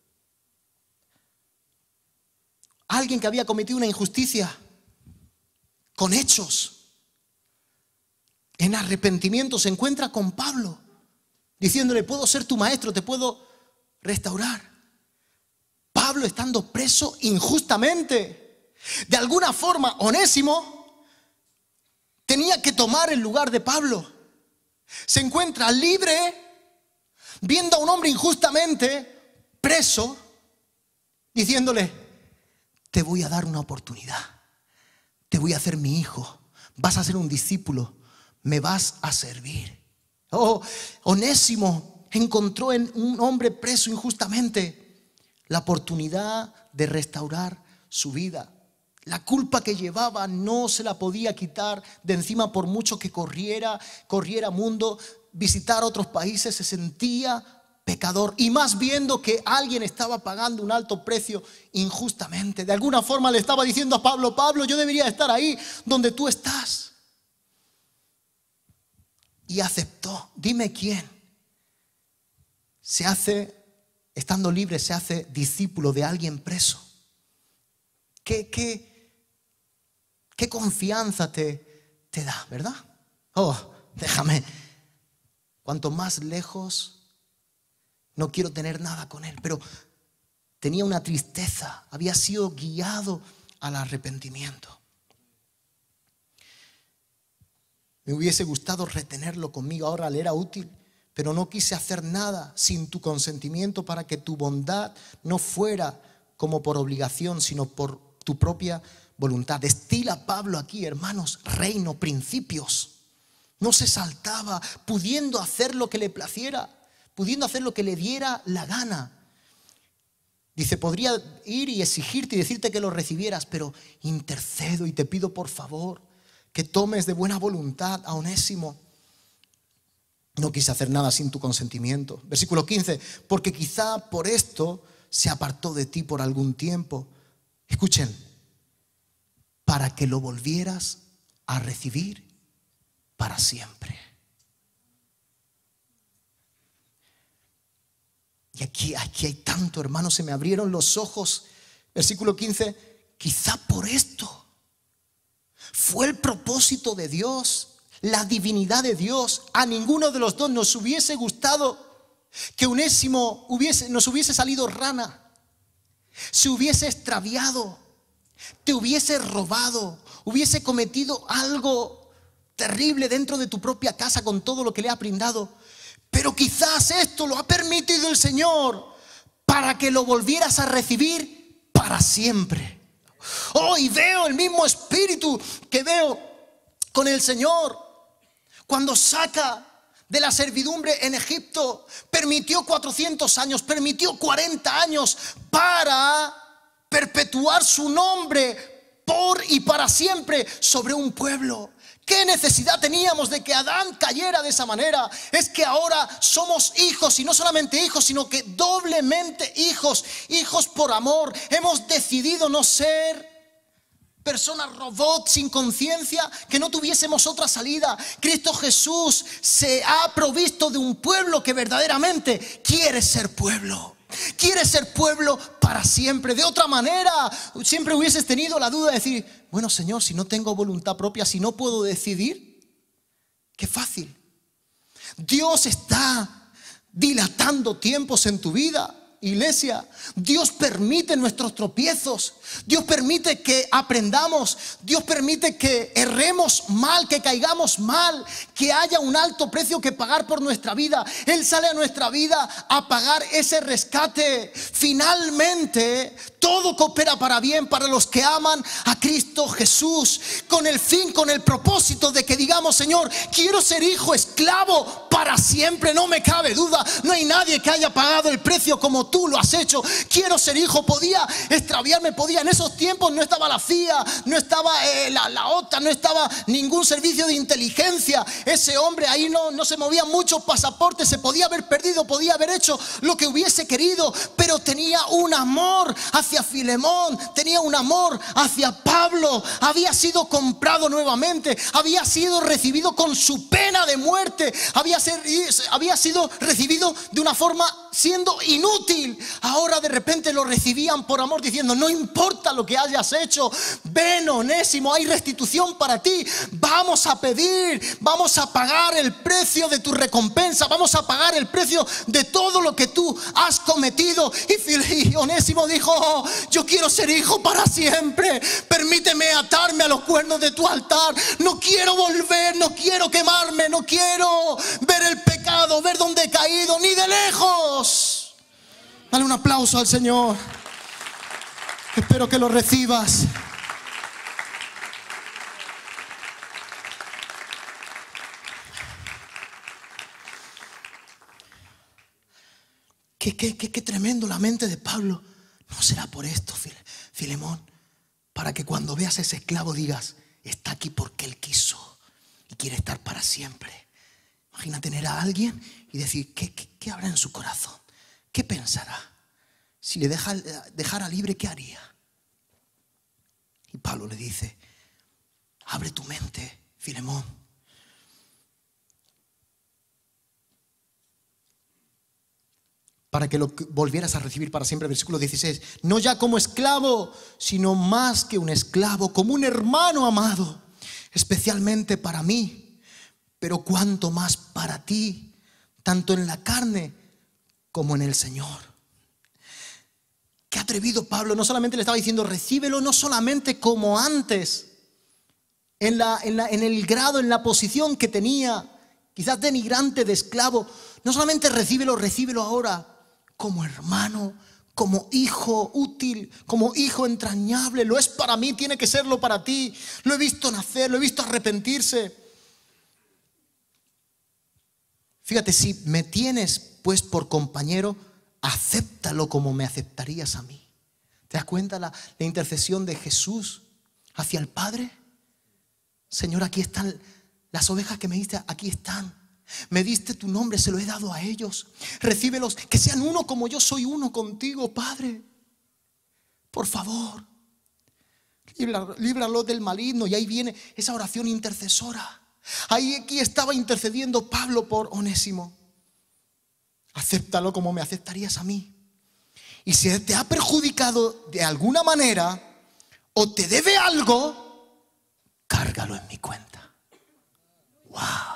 Alguien que había cometido una injusticia con hechos, en arrepentimiento, se encuentra con Pablo diciéndole, puedo ser tu maestro, te puedo restaurar. Pablo estando preso injustamente. De alguna forma Onésimo tenía que tomar el lugar de Pablo. Se encuentra libre, viendo a un hombre injustamente preso, diciéndole: te voy a dar una oportunidad, te voy a hacer mi hijo, vas a ser un discípulo, me vas a servir. Oh, Onésimo encontró en un hombre preso injustamente la oportunidad de restaurar su vida. La culpa que llevaba no se la podía quitar de encima, por mucho que corriera mundo, visitar otros países, se sentía pecador, y más viendo que alguien estaba pagando un alto precio injustamente. De alguna forma le estaba diciendo a Pablo: Pablo, yo debería estar ahí donde tú estás. Y aceptó. Dime quién se hace, estando libre, se hace discípulo de alguien preso. ¿Qué confianza te da, verdad? Oh, déjame. Cuanto más lejos, no quiero tener nada con él. Pero tenía una tristeza, había sido guiado al arrepentimiento. Me hubiese gustado retenerlo conmigo, ahora le era útil, pero no quise hacer nada sin tu consentimiento, para que tu bondad no fuera como por obligación, sino por tu propia voluntad. Destila Pablo aquí, hermanos, reino, principios. No se saltaba, pudiendo hacer lo que le placiera, pudiendo hacer lo que le diera la gana. Dice: podría ir y exigirte y decirte que lo recibieras, pero intercedo y te pido por favor que tomes de buena voluntad a Onésimo. No quise hacer nada sin tu consentimiento. Versículo 15: porque quizá por esto se apartó de ti por algún tiempo. Escuchen: para que lo volvieras a recibir para siempre. Y aquí hay tanto, hermanos, se me abrieron los ojos. Versículo 15: quizá por esto fue el propósito de Dios, la divinidad de Dios. A ninguno de los dos nos hubiese gustado que Onésimo nos hubiese salido rana, se hubiese extraviado, te hubiese robado, hubiese cometido algo terrible dentro de tu propia casa con todo lo que le ha brindado. Pero quizás esto lo ha permitido el Señor para que lo volvieras a recibir para siempre. Oh, y veo el mismo espíritu que veo con el Señor cuando saca de la servidumbre en Egipto. Permitió 400 años, permitió 40 años para perpetuar su nombre por y para siempre sobre un pueblo. ¿Qué necesidad teníamos de que Adán cayera de esa manera? Es que ahora somos hijos, y no solamente hijos, sino que doblemente hijos, hijos por amor. Hemos decidido no ser personas robots sin conciencia, que no tuviésemos otra salida. Cristo Jesús se ha provisto de un pueblo que verdaderamente quiere ser pueblo. Quiere ser pueblo para siempre. De otra manera, siempre hubieses tenido la duda de decir: bueno, Señor, si no tengo voluntad propia, si no puedo decidir, qué fácil. Dios está dilatando tiempos en tu vida, iglesia. Dios permite nuestros tropiezos. Dios permite que aprendamos. Dios permite que erremos mal, que caigamos mal, que haya un alto precio que pagar por nuestra vida. Él sale a nuestra vida a pagar ese rescate. Finalmente, todo coopera para bien para los que aman a Cristo Jesús, con el fin, con el propósito de que digamos: Señor, quiero ser hijo, esclavo para siempre. No me cabe duda, no hay nadie que haya pagado el precio como tú lo has hecho. Quiero ser hijo. Podía extraviarme, en esos tiempos no estaba la CIA, no estaba la OTAN, no estaba ningún servicio de inteligencia. Ese hombre ahí no se movían muchos pasaportes, se podía haber perdido, podía haber hecho lo que hubiese querido, pero tenía un amor hacia Filemón, tenía un amor hacia Pablo. Había sido comprado nuevamente, había sido recibido con su pena de muerte, había sido recibido de una forma siendo inútil, ahora de repente lo recibían por amor, diciendo: no importa lo que hayas hecho, ven, Onésimo, hay restitución para ti. Vamos a pedir, vamos a pagar el precio de tu recompensa, vamos a pagar el precio de todo lo que tú has cometido. Y Onésimo dijo: oh, yo quiero ser hijo para siempre, permíteme atarme a los cuernos de tu altar, no quiero volver, no quiero quemarme, no quiero ver el pecado, ver dónde he caído, ni de lejos. Dale un aplauso al Señor. Espero que lo recibas. Qué tremendo la mente de Pablo. ¿No será por esto, Filemón? Para que cuando veas a ese esclavo digas: está aquí porque él quiso y quiere estar para siempre. Imagina tener a alguien y decir: ¿qué habrá en su corazón? ¿Qué pensará? Si le dejara libre, ¿qué haría? Y Pablo le dice: abre tu mente, Filemón. Para que lo volvieras a recibir para siempre. Versículo 16. No ya como esclavo, sino más que un esclavo, como un hermano amado, especialmente para mí, pero cuanto más para ti, tanto en la carne como en el Señor. Qué atrevido Pablo. No solamente le estaba diciendo: recíbelo, no solamente como antes, en el grado, en la posición que tenía, quizás denigrante de esclavo. No solamente recíbelo ahora como hermano, como hijo útil, como hijo entrañable. Lo es para mí, tiene que serlo para ti. Lo he visto nacer, lo he visto arrepentirse. Fíjate, si me tienes pues por compañero, acéptalo como me aceptarías a mí. ¿Te das cuenta la intercesión de Jesús hacia el Padre? Señor, aquí están las ovejas que me diste, aquí están. Me diste tu nombre, se lo he dado a ellos. Recíbelos, que sean uno como yo soy uno contigo, Padre. Por favor, líbralo del maligno. Y ahí viene esa oración intercesora. Aquí estaba intercediendo Pablo por Onésimo. Acéptalo como me aceptarías a mí. Y si te ha perjudicado de alguna manera o te debe algo, cárgalo en mi cuenta. Wow.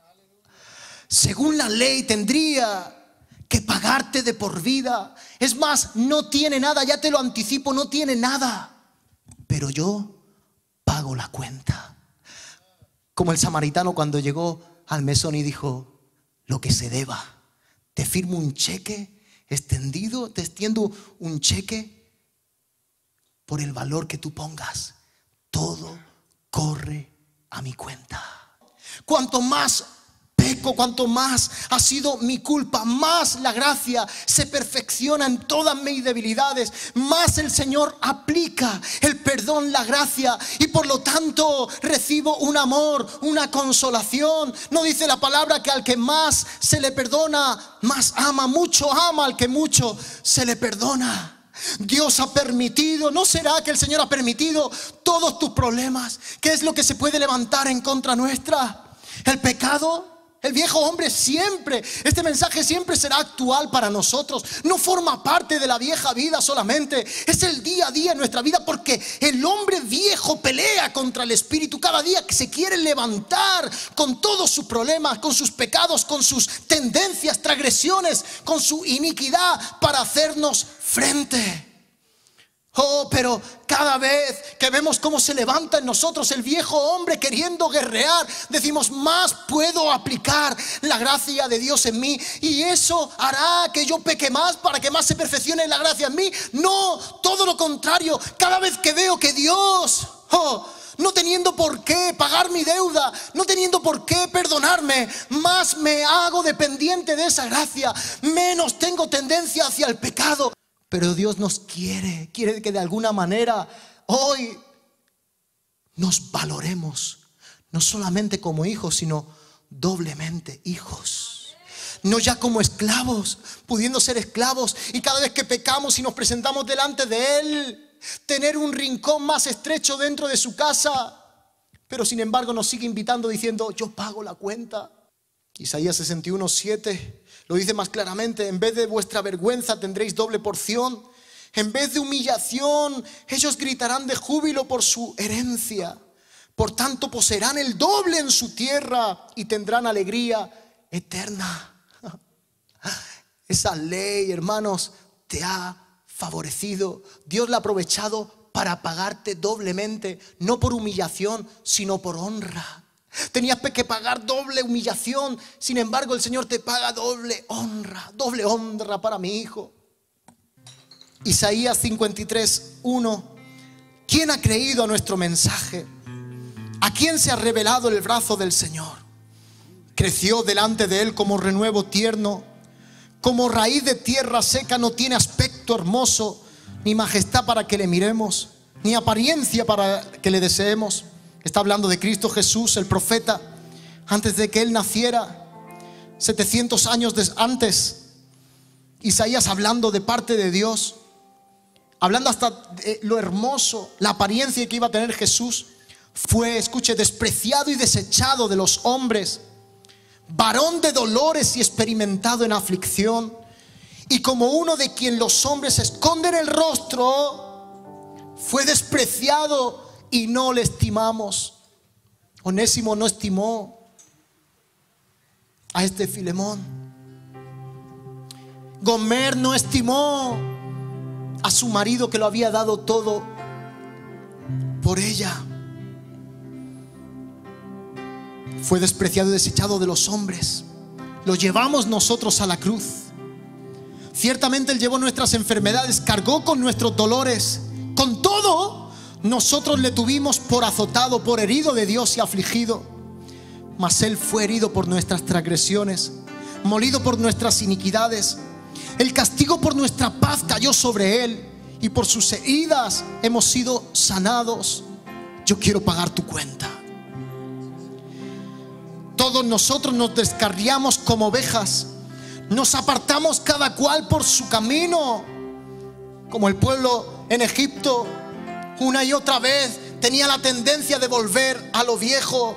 Según la ley tendría que pagarte de por vida. Es más, no tiene nada, ya te lo anticipo, no tiene nada. Pero yo pago la cuenta. Como el samaritano cuando llegó al mesón y dijo: lo que se deba. Te firmo un cheque extendido, te extiendo un cheque por el valor que tú pongas. Todo corre a mi cuenta. Cuanto más peco, cuanto más ha sido mi culpa, más la gracia se perfecciona en todas mis debilidades, más el Señor aplica el perdón, la gracia, y por lo tanto recibo un amor, una consolación. No dice la palabra que al que más se le perdona, más ama? Mucho ama al que mucho se le perdona. Dios ha permitido, ¿no será que el Señor ha permitido todos tus problemas? ¿Qué es lo que se puede levantar en contra nuestra? El pecado. El viejo hombre siempre, este mensaje siempre será actual para nosotros. No forma parte de la vieja vida solamente. Es el día a día en nuestra vida, porque el hombre viejo pelea contra el espíritu cada día, que se quiere levantar con todos sus problemas, con sus pecados, con sus tendencias, transgresiones, con su iniquidad, para hacernos frente. Oh, pero cada vez que vemos cómo se levanta en nosotros el viejo hombre queriendo guerrear, decimos: más puedo aplicar la gracia de Dios en mí, y eso hará que yo peque más para que más se perfeccione la gracia en mí. No, todo lo contrario. Cada vez que veo que Dios, no teniendo por qué pagar mi deuda, no teniendo por qué perdonarme, más me hago dependiente de esa gracia, menos tengo tendencia hacia el pecado. Pero Dios nos quiere que de alguna manera hoy nos valoremos, no solamente como hijos, sino doblemente hijos. No ya como esclavos, pudiendo ser esclavos, y cada vez que pecamos y nos presentamos delante de Él, tener un rincón más estrecho dentro de su casa. Pero sin embargo nos sigue invitando diciendo: yo pago la cuenta. Isaías 61:7 lo dice más claramente: en vez de vuestra vergüenza tendréis doble porción. En vez de humillación, ellos gritarán de júbilo por su herencia. Por tanto, poseerán el doble en su tierra y tendrán alegría eterna. Esa ley, hermanos, te ha favorecido. Dios la ha aprovechado para pagarte doblemente, no por humillación, sino por honra. Tenías que pagar doble humillación, sin embargo el Señor te paga doble honra para mi hijo. Isaías 53:1. ¿Quién ha creído a nuestro mensaje? ¿A quién se ha revelado el brazo del Señor? Creció delante de él como renuevo tierno, como raíz de tierra seca. No tiene aspecto hermoso, ni majestad para que le miremos, ni apariencia para que le deseemos. Está hablando de Cristo Jesús, el profeta, antes de que él naciera, 700 años antes. Isaías hablando de parte de Dios, hablando hasta de lo hermoso, la apariencia que iba a tener Jesús. Fue, escuche, despreciado y desechado de los hombres, varón de dolores y experimentado en aflicción, y como uno de quien los hombres esconden el rostro, fue despreciado y no le estimamos. Onésimo no estimó a este Filemón. Gomer no estimó a su marido, que lo había dado todo por ella. Fue despreciado y desechado de los hombres. Lo llevamos nosotros a la cruz. Ciertamente él llevó nuestras enfermedades, cargó con nuestros dolores. Con todo, nosotros le tuvimos por azotado, por herido de Dios y afligido. Mas él fue herido por nuestras transgresiones, molido por nuestras iniquidades. El castigo por nuestra paz cayó sobre él, y por sus heridas hemos sido sanados. Yo quiero pagar tu cuenta. Todos nosotros nos descarriamos como ovejas, nos apartamos cada cual por su camino. Como el pueblo en Egipto, una y otra vez tenía la tendencia de volver a lo viejo,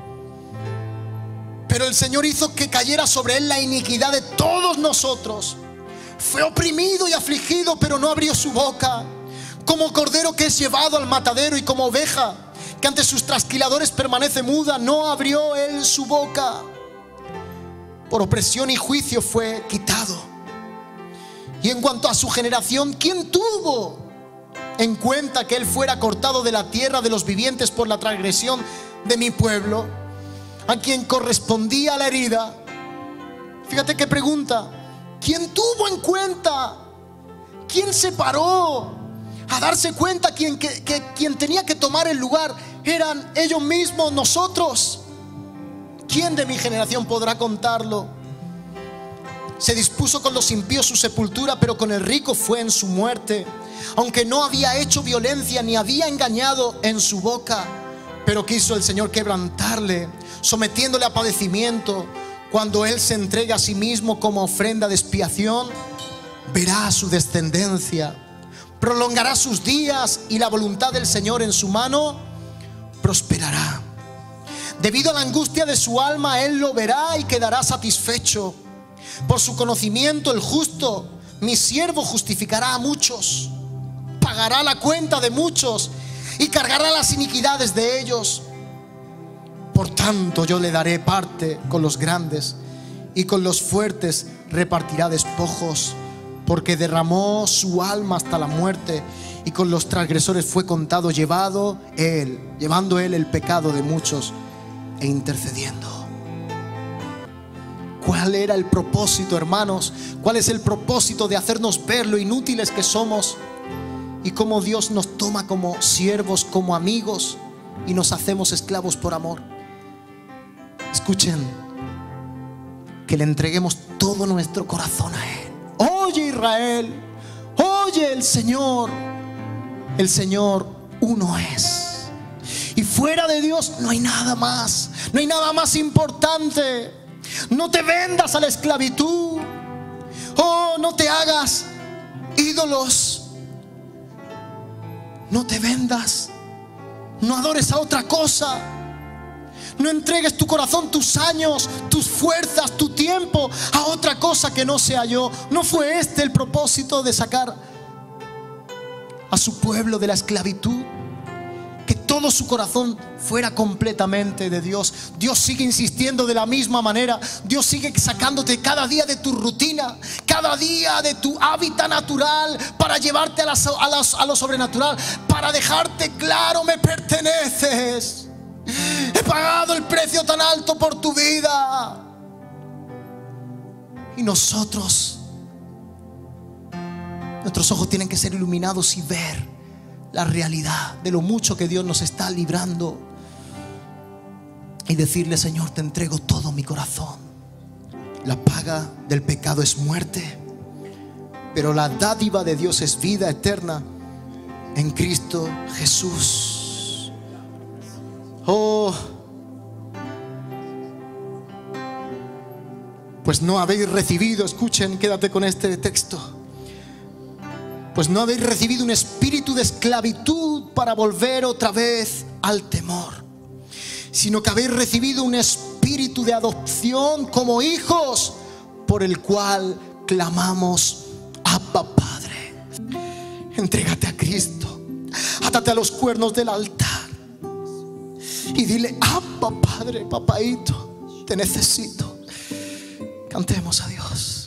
pero el Señor hizo que cayera sobre él la iniquidad de todos nosotros. Fue oprimido y afligido, pero no abrió su boca. Como cordero que es llevado al matadero, y como oveja que ante sus trasquiladores permanece muda, no abrió él su boca. Por opresión y juicio fue quitado. Y en cuanto a su generación, ¿quién tuvo en cuenta que él fuera cortado de la tierra de los vivientes por la transgresión de mi pueblo, a quien correspondía la herida? Fíjate qué pregunta. ¿Quién tuvo en cuenta? ¿Quién se paró a darse cuenta que quien tenía que tomar el lugar eran ellos mismos, nosotros? ¿Quién de mi generación podrá contarlo? Se dispuso con los impíos su sepultura, pero con el rico fue en su muerte. Aunque no había hecho violencia ni había engañado en su boca, pero quiso el Señor quebrantarle, sometiéndole a padecimiento. Cuando él se entrega a sí mismo como ofrenda de expiación, verá su descendencia, prolongará sus días, y la voluntad del Señor en su mano prosperará. Debido a la angustia de su alma, él lo verá y quedará satisfecho. Por su conocimiento, el justo, mi siervo, justificará a muchos, pagará la cuenta de muchos y cargará las iniquidades de ellos. Por tanto, yo le daré parte con los grandes, y con los fuertes repartirá despojos, porque derramó su alma hasta la muerte, y con los transgresores fue contado, llevando él el pecado de muchos e intercediendo. ¿Cuál era el propósito, hermanos? ¿Cuál es el propósito de hacernos ver lo inútiles que somos, y cómo Dios nos toma como siervos, como amigos, y nos hacemos esclavos por amor? Escuchen, que le entreguemos todo nuestro corazón a él. Oye, Israel, oye, el Señor uno es, y fuera de Dios no hay nada más, no hay nada más importante. No te vendas a la esclavitud. Oh, no te hagas ídolos. No te vendas. No adores a otra cosa. No entregues tu corazón, tus años, tus fuerzas, tu tiempo a otra cosa que no sea yo. ¿No fue este el propósito de sacar a su pueblo de la esclavitud? Que todo su corazón fuera completamente de Dios. Dios sigue insistiendo de la misma manera. Dios sigue sacándote cada día de tu rutina, cada día de tu hábitat natural, para llevarte a lo sobrenatural, para dejarte claro: me perteneces. He pagado el precio tan alto por tu vida. Y nuestros ojos tienen que ser iluminados y ver la realidad de lo mucho que Dios nos está librando, y decirle: Señor, te entrego todo mi corazón. La paga del pecado es muerte, pero la dádiva de Dios es vida eterna en Cristo Jesús. Oh, pues no habéis recibido, escuchen, quédate con este texto, pues no habéis recibido un espíritu de esclavitud para volver otra vez al temor, sino que habéis recibido un espíritu de adopción como hijos, por el cual clamamos: Abba, Padre. Entrégate a Cristo, átate a los cuernos del altar y dile: Abba, Padre, papaito, te necesito. Cantemos a Dios.